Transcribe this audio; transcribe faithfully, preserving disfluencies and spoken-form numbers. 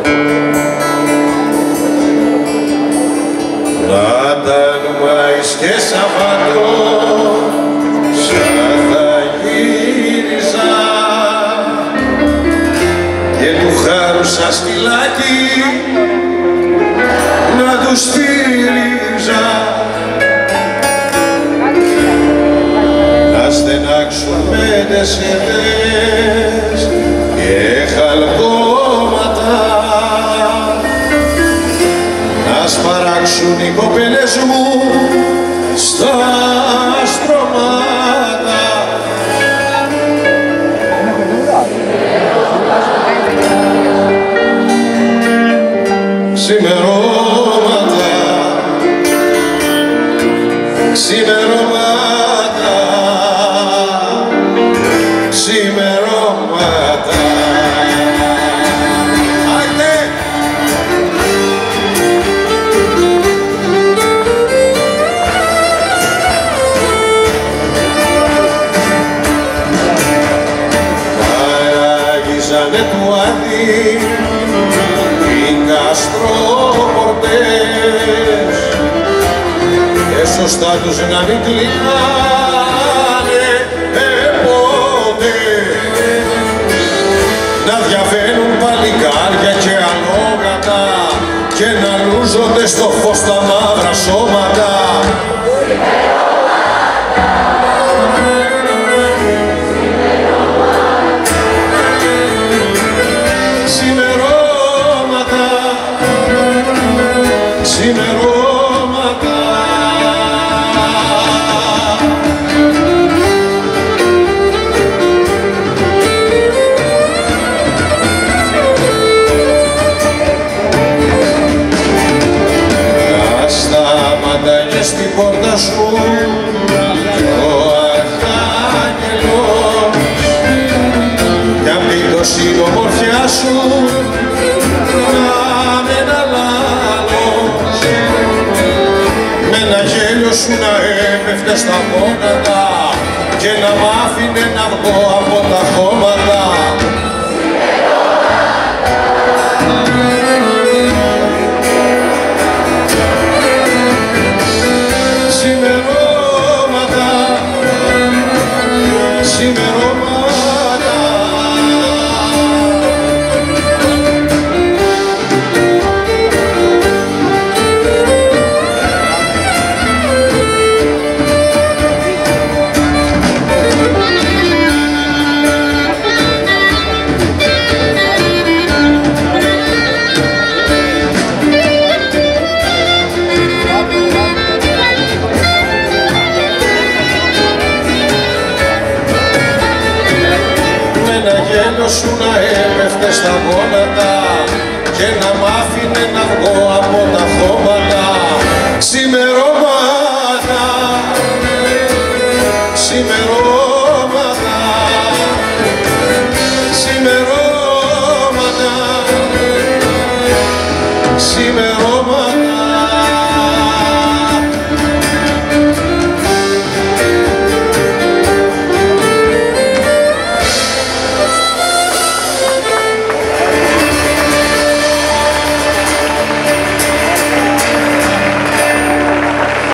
Και Σαββατό σαν θα γύριζα και του χάρουσα σκυλάκι να του στήριζα να στενάξουν μετεσχεδές και χαλκώματα να σπαράξουν οι κοπέλες μου στα στρώματα. Ξημερώματα, ξημερώματα, ξημερώματα. Ζανε του Άδη οι καστρόπορτες και σωστά τους να μην κλείνανε ποτέ να διαβαίνουν παλικάρια και αλόγατα και να λούζονται στο φως τα μαύρα σώματα. Ξημερώματα, να σταματάνε στην πόρτα σου κι ο Αρχάγγελος κι απ' την τόση ομορφιά σου σου να έπεφτε στα γόνατα και να μ' άφηνε να βγω από τα χώματα. Ξημερώματα, ξημερώματα. Σου να έπεφτε στα γόνατα